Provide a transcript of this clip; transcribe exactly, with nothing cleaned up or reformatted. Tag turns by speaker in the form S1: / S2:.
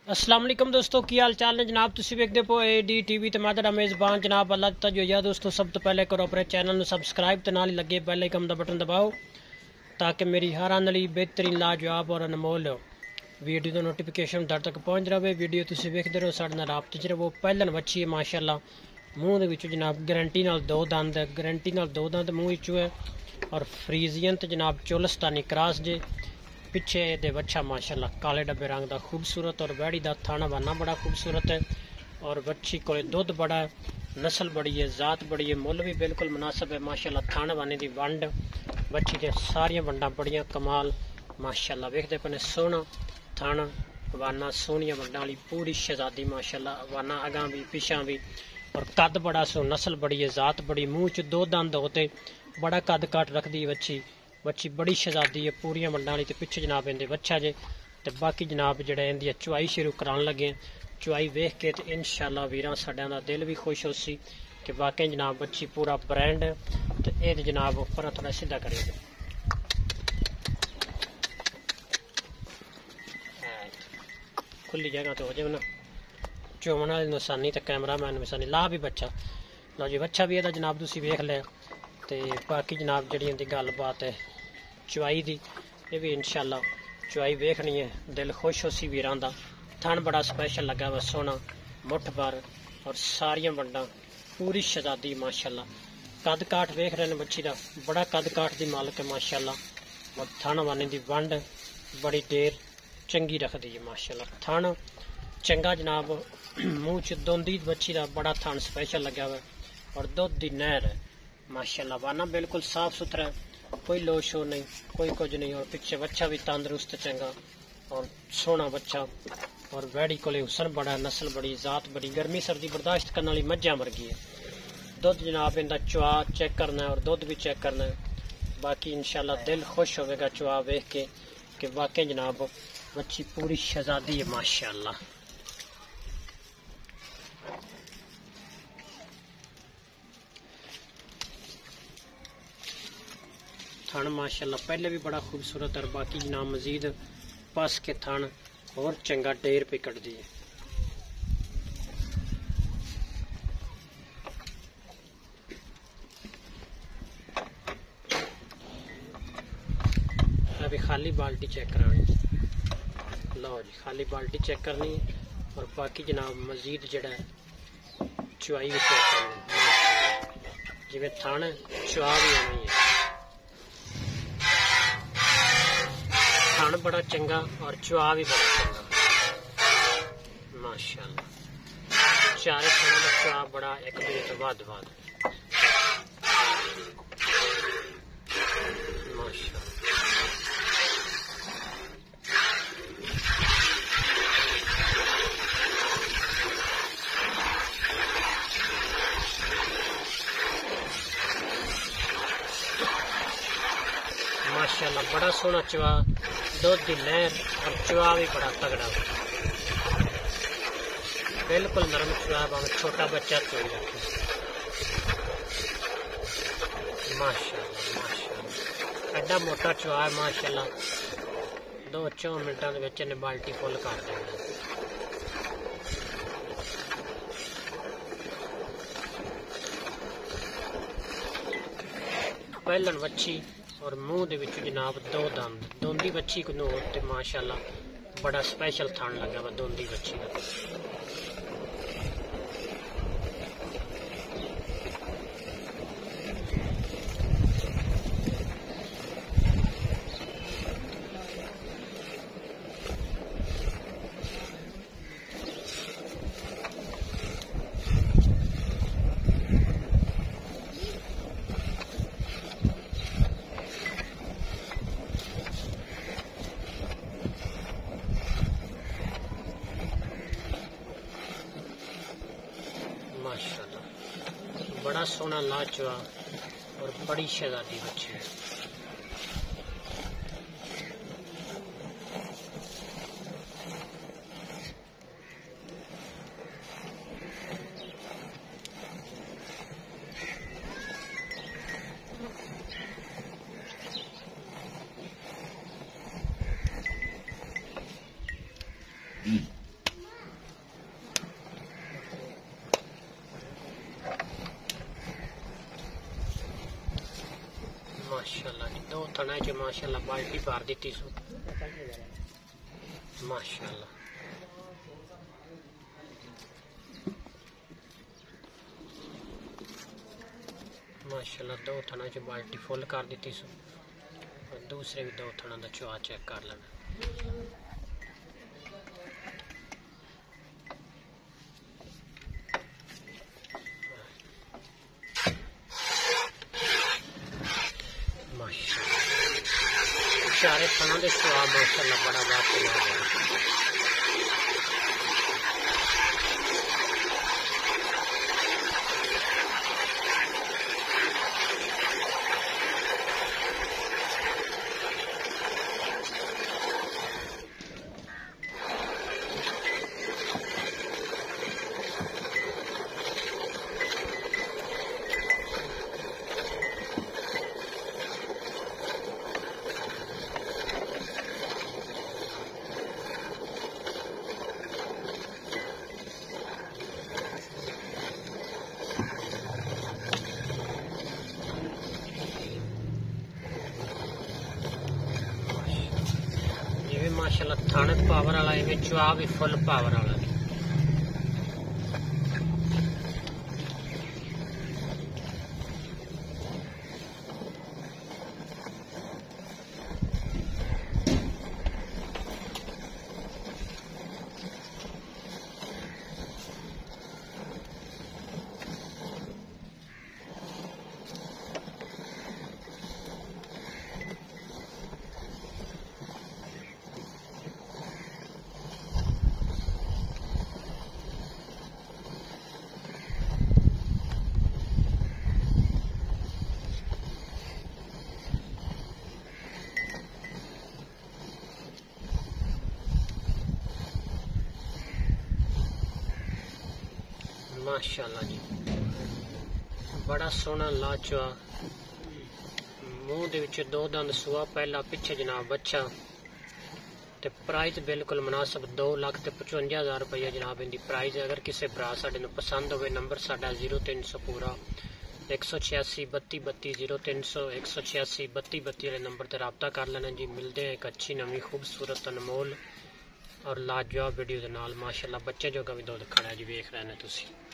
S1: अस्सलाम वालेकुम दोस्तों, की हाल चाल ने जनाब। तुसी वेखदे पो ए डी टी वी ते मैं तेरा मेज़बान जनाब अल्लाह ता जो या दोस्तों, सब तो पहले करो अपने चैनल में सबसक्राइब ते नाल लगे बेल आइकन दा बटन दबाओ ताकि मेरी हर आने वाली बेहतरीन लाजवाब और अनमोल वीडियो दा नोटिफिकेशन दर तक पहुँच रहे। वीडियो तुसी वेखदे रहो, साडे नाल राबते च रहो। पहलन बच्ची है माशाअल्लाह, मूँह दे विचों जनाब गारंटी नाल दो दंद है, गारंटी नाल दो दंद मूँह विचों है और फ्रीजियन ते जनाब चोलस्तानी क्रॉस जे। पिछे दे बच्चा माशाल्लाह काले डब्बे रंग का खूबसूरत और बैड़ी का थाना बाना बड़ा खूबसूरत है और बच्ची को दुध बड़ा है, नस्ल बड़ी है, जात बड़ी है, मुल भी बिल्कुल मुनासिब है माशाल्लाह। थाना बाने की वंड बच्ची के सारिया वंडा बड़िया कमाल माशाल्लाह। वेखते पे सोहना थाना वाना सोहनिया वंडा वाली पूरी शहजादी माशाल्लाह। वाना अगां भी पिछा भी और कद बड़ा सो, नस्ल बड़ी है, जात बड़ी, मूँह च दो दंद होते, बड़ा कद काट रखती है बच्ची। बच्ची बड़ी शहजादी है पूरिया वंडा वाली। तो पिछे जनाब इनके बच्चा जे तो बाकी जनाब जो इनकी चुआई शुरू करान लगे। चुआई वेख के तो इंशाअल्लाह वीरां साडियां दा दिल भी खुश हो सी कि वाकई जनाब बच्ची पूरा ब्रांड है। तो ये जनाब उपर थोड़ा सीधा करेगा, खुली जगह तो हो जाए ना, चुमन वाले निशानी तो कैमरा मैन निशानी ला भी बच्चा। लो जी बच्चा भी यदा जनाब तुसी वेख लिया। तो बाकी जनाब जी इनकी गलबात है चुआई की, ये भी इंशाअल्लाह चुआई वेखनी है, दिल खुश हो सी वीरां दा। थन बड़ा स्पैशल लगा वा सोना, मुठ भर और सारिया वंडा पूरी शहजादी माशाअल्लाह। कद काठ वेख रहे हैं बच्ची का, बड़ा कद काठ की मालक है माशाअल्लाह। और थन वाने की वंड बड़ी देर चंगी रखती है माशाअल्लाह। थन चंगा जनाब, मूँह च दोंदी बच्ची का बड़ा थन स्पैशल लगा हुआ और दुध की नहर है माशाअल्लाह। वाना बिल्कुल साफ सुथरा है, कोई लो शो नहीं, कोई कुछ नहीं। और पिछे बच्चा भी तंदुरुस्त चंगा और सोहना बच्चा और वैड़ी को हुसन बड़ा, नस्ल बड़ी, जात बड़ी, गर्मी सर्दी बर्दाश्त करने वाली मज्जा वर्गी है। दुध जनाब इनका चुआ चेक करना है और दुध भी चेक करना है। बाकी इंशाअल्लाह दिल खुश होगा चुआ वेख के कि वाकई जनाब बच्ची पूरी शहजादी है माशाअल्लाह। थान माशाल्लाह पहले भी बड़ा खूबसूरत और बाकी जनाब मजीद पास के थान और चंगा ढेर पे कट दी है। अभी खाली बाल्टी चेक करानी, लो जी खाली बाल्टी चेक करनी है और बाकी जनाब मजीद जड़ा चुआई भी चेक करनी जिमें थान चुआ भी आना ही है। थान बड़ा चंगा और चुआ भी बड़ा चंगा माशाअल्लाह। चारे थानों का चुआ बड़ा एक दूसरे तो बाद बाद माशाअल्लाह। माशाअल्लाह बड़ा सोहना चुआ, दुध की लहर और चुआ भी बड़ा तगड़ा, बिल्कुल नरम चुआ, भावे छोटा बच्चा चुई रखे माशाअल्लाह माशाअल्लाह। एडा मोटा चुआ है माशाअल्लाह, दो चौ मिनटों के बाल्टी फुल कर देना। पहलन बच्ची और मूँह दे विच जनाब दो दंद, दोंदी बच्ची को नूर ते माशाअल्लाह बड़ा स्पेशल थान लगा वा दोंदी बच्ची का। माशाअल्लाह बड़ा सोहना लाचुआ और बड़ी शहजादी बच्ची है। माशाल्लाह बाल्टी भर दी सो माशाल्लाह। माशाल्लाह दो थना च बाल्टी फुल कर दी सो और दूसरे भी दो थना का चुआ चेक कर लेना। सारे थनों के चुआ माशाल्लाह बड़ा बात है। माशाल्लाह थाने पावर वाला है, चुआ भी फुल पावर वाला है। माशाल्लाह जी बड़ा सोहना लाचवा, मूँह दे विच दो दंद सुआ पहला पिछे जनाब बच्चा ते प्राइस बिल्कुल मुनासिब दो लख ते पचवंजा हज़ार रुपया जनाब इनकी प्राइस। अगर किसी भरा साडे नूं पसंद होवे नंबर साडा जीरो तीन सौ पूरा एक सौ छियासी बत्ती बत्ती जीरो तीन सौ एक सौ छियासी बत्ती बत्ती वाले नंबर ते राबता कर लेना जी। मिलते हैं एक अच्छी नवी खूबसूरत अनमोल और लाजवाब वीडियो के नाल। माशाल्लाह बच्चे जोगा भी दुध खड़ा जी, वेख रहे हैं तुसीं।